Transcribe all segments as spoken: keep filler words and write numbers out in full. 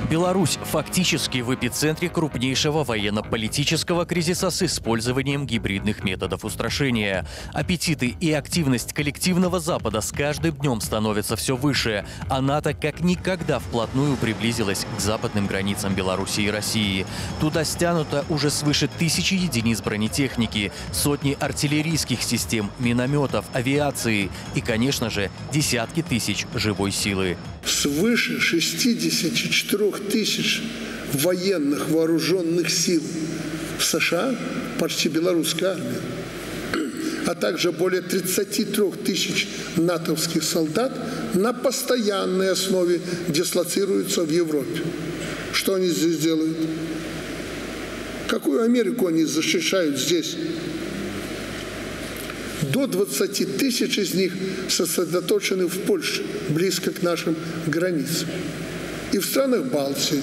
Беларусь фактически в эпицентре крупнейшего военно-политического кризиса с использованием гибридных методов устрашения. Аппетиты и активность коллективного Запада с каждым днем становятся все выше, а НАТО как никогда вплотную приблизилась к западным границам Беларуси и России. Туда стянуто уже свыше тысячи единиц бронетехники, сотни артиллерийских систем, минометов, авиации и, конечно же, десятки тысяч живой силы. Свыше шестидесяти четырёх тысяч военных вооруженных сил в США, почти белорусская армия, а также более тридцати трёх тысяч натовских солдат на постоянной основе дислоцируются в Европе. Что они здесь делают? Какую Америку они защищают здесь? До двадцати тысяч из них сосредоточены в Польше, близко к нашим границам, и в странах Балтии.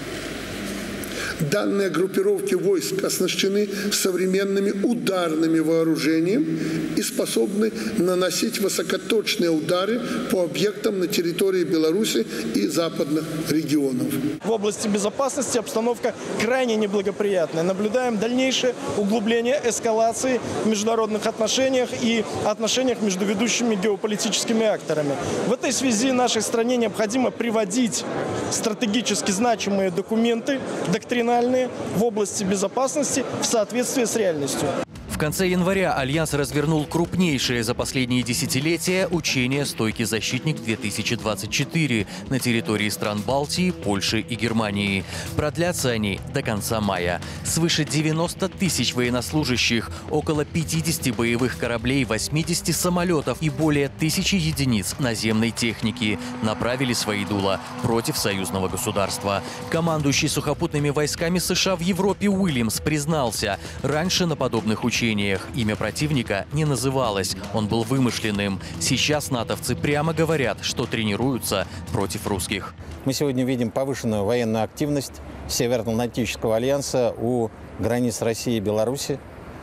Данные группировки войск оснащены современными ударными вооружениями и способны наносить высокоточные удары по объектам на территории Беларуси и западных регионов. В области безопасности обстановка крайне неблагоприятная. Наблюдаем дальнейшее углубление эскалации в международных отношениях и отношениях между ведущими геополитическими акторами. В этой связи нашей стране необходимо приводить стратегически значимые документы, доктринальные, в области безопасности в соответствии с реальностью. В конце января Альянс развернул крупнейшее за последние десятилетия учение «Стойкий защитник-две тысячи двадцать четыре» на территории стран Балтии, Польши и Германии. Продлятся они до конца мая. Свыше девяноста тысяч военнослужащих, около пятидесяти боевых кораблей, восьмидесяти самолетов и более тысячи единиц наземной техники направили свои дула против союзного государства. Командующий сухопутными войсками США в Европе Уильямс признался, раньше на подобных учениях имя противника не называлось, он был вымышленным. Сейчас натовцы прямо говорят, что тренируются против русских. Мы сегодня видим повышенную военную активность Североатлантического альянса у границ России и Беларуси.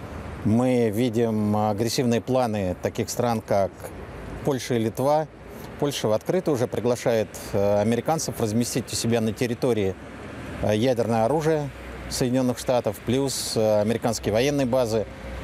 Мы видим агрессивные планы таких стран, как Польша и Литва. Польша в открытую уже приглашает американцев разместить у себя на территории ядерное оружие Соединенных Штатов, плюс американские военные базы.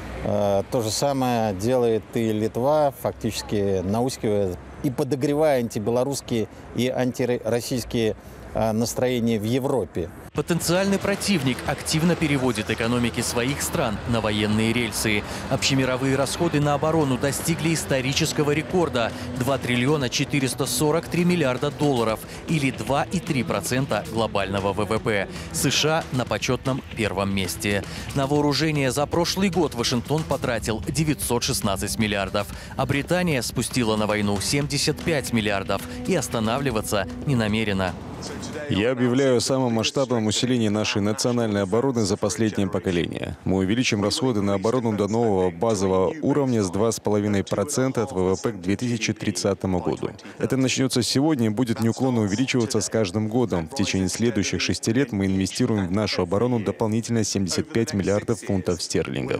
То же самое делает и Литва, фактически наускивая и подогревая антибелорусские и антироссийские настроения в Европе. Потенциальный противник активно переводит экономики своих стран на военные рельсы. Общемировые расходы на оборону достигли исторического рекорда – два триллиона четыреста сорок три миллиарда долларов или два и три десятых процента глобального вэ вэ пэ. США на почетном первом месте. На вооружение за прошлый год Вашингтон потратил девятьсот шестнадцать миллиардов, а Британия спустила на войну семьдесят пять миллиардов и останавливаться не намерена. Я объявляю о самом масштабном усилении нашей национальной обороны за последнее поколение. Мы увеличим расходы на оборону до нового базового уровня с двух с половиной процентов от вэ вэ пэ к две тысячи тридцатому году. Это начнется сегодня и будет неуклонно увеличиваться с каждым годом. В течение следующих шести лет мы инвестируем в нашу оборону дополнительно семьдесят пять миллиардов фунтов стерлингов.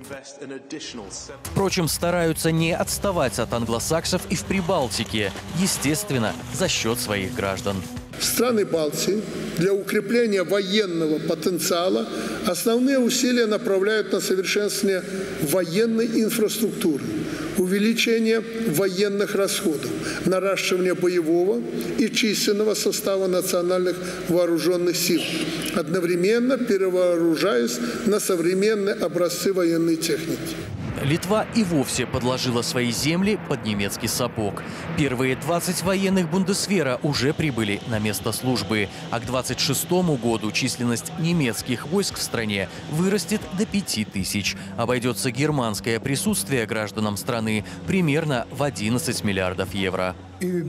Впрочем, стараются не отставать от англосаксов и в Прибалтике. Естественно, за счет своих граждан. Страны Балтии для укрепления военного потенциала основные усилия направляют на совершенствование военной инфраструктуры, увеличение военных расходов, наращивание боевого и численного состава национальных вооруженных сил, одновременно перевооружаясь на современные образцы военной техники. Литва и вовсе подложила свои земли под немецкий сапог. Первые двадцать военных бундесвера уже прибыли на место службы, а к двадцать шестому году численность немецких войск в стране вырастет до пяти тысяч. Обойдется германское присутствие гражданам страны примерно в одиннадцать миллиардов евро.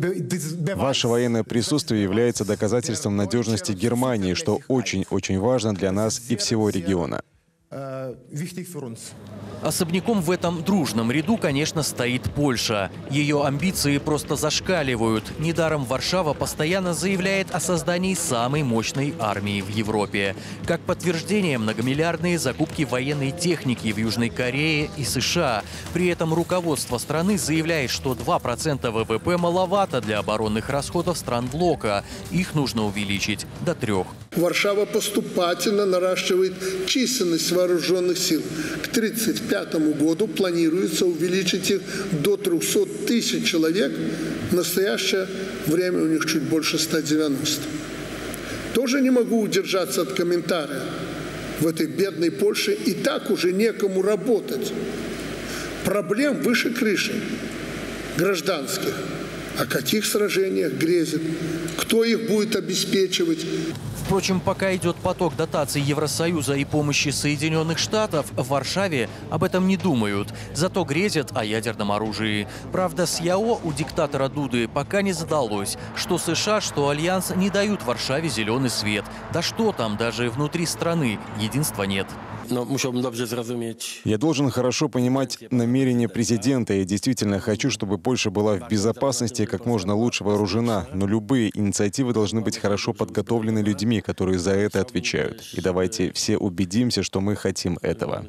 Ваше военное присутствие является доказательством надежности Германии, что очень-очень важно для нас и всего региона. Особняком в этом дружном ряду, конечно, стоит Польша. Ее амбиции просто зашкаливают. Недаром Варшава постоянно заявляет о создании самой мощной армии в Европе. Как подтверждение, многомиллиардные закупки военной техники в Южной Корее и США. При этом руководство страны заявляет, что два процента вэ вэ пэ маловато для оборонных расходов стран блока. Их нужно увеличить до трех. Варшава поступательно наращивает численность вооруженных сил. К тридцать пятому году планируется увеличить их до трёхсот тысяч человек. В настоящее время у них чуть больше ста девяноста. Тоже не могу удержаться от комментария. В этой бедной Польше и так уже некому работать. Проблем выше крыши. Гражданских. О каких сражениях грезит? Кто их будет обеспечивать? Впрочем, пока идет поток дотаций Евросоюза и помощи Соединенных Штатов, в Варшаве об этом не думают. Зато грезят о ядерном оружии. Правда, с ЯО у диктатора Дуды пока не задалось. Что США, что Альянс не дают Варшаве зеленый свет. Да что там, даже внутри страны единства нет. Я должен хорошо понимать намерения президента. Я действительно хочу, чтобы Польша была в безопасности и как можно лучше вооружена. Но любые инициативы должны быть хорошо подготовлены людьми, которые за это отвечают. И давайте все убедимся, что мы хотим этого.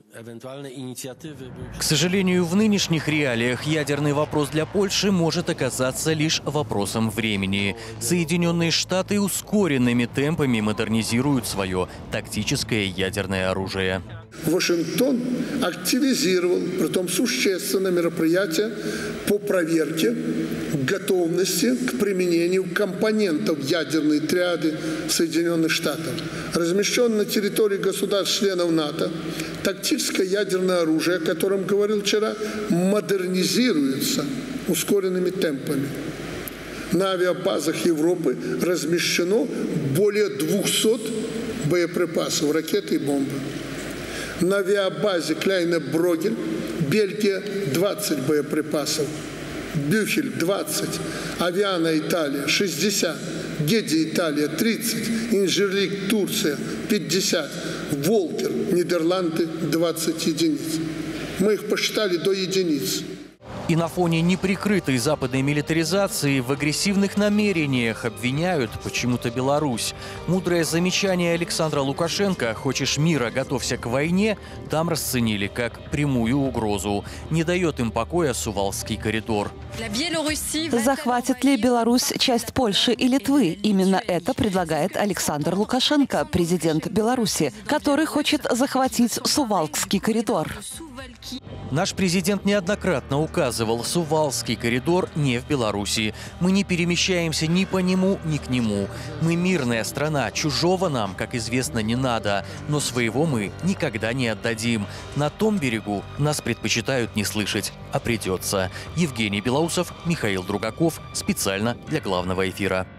К сожалению, в нынешних реалиях ядерный вопрос для Польши может оказаться лишь вопросом времени. Соединенные Штаты ускоренными темпами модернизируют свое тактическое ядерное оружие. Вашингтон активизировал, притом существенно, мероприятия по проверке готовности к применению компонентов ядерной триады Соединенных Штатов. Размещен на территории государств-членов НАТО тактическое ядерное оружие, о котором говорил вчера, модернизируется ускоренными темпами. На авиабазах Европы размещено более двухсот боеприпасов, ракеты и бомбы. На авиабазе Кляйне-Брогель, Бельгия, двадцать боеприпасов. Бюхель, двадцать. Авиана, Италия, шестьдесят. Геди, Италия, тридцать. Инжерлик, Турция, пятьдесят. Волкер, Нидерланды, двадцать единиц. Мы их посчитали до единиц. И на фоне неприкрытой западной милитаризации в агрессивных намерениях обвиняют почему-то Беларусь. Мудрое замечание Александра Лукашенко «Хочешь мира, готовься к войне» там расценили как прямую угрозу. Не дает им покоя Сувалский коридор. Захватит ли Беларусь часть Польши и Литвы? Именно это предлагает Александр Лукашенко, президент Беларуси, который хочет захватить Сувалкский коридор. Наш президент неоднократно указывал, Сувалский коридор не в Беларуси. Мы не перемещаемся ни по нему, ни к нему. Мы мирная страна, чужого нам, как известно, не надо. Но своего мы никогда не отдадим. На том берегу нас предпочитают не слышать, а придется. Евгений Белоусов, Михаил Другаков. Специально для главного эфира.